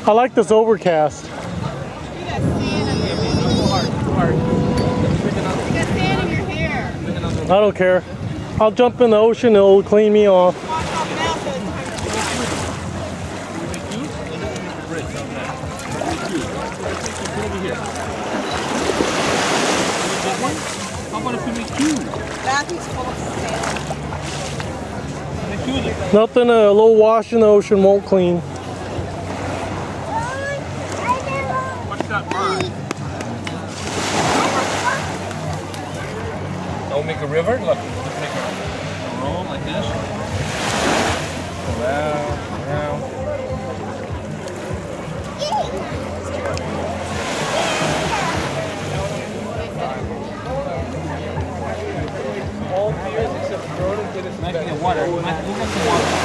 I like this overcast. You got sand in your hair. I don't care. I'll jump in the ocean, it'll clean me off. Wash off now so it's How about if we make two? Matthew's full of sand. Nothing, a little wash in the ocean won't clean. What's that bird? Don't make a river? Look, just make a roll like this. Around, around. All beers except Jordan did it. Might be the water. We'll get some water.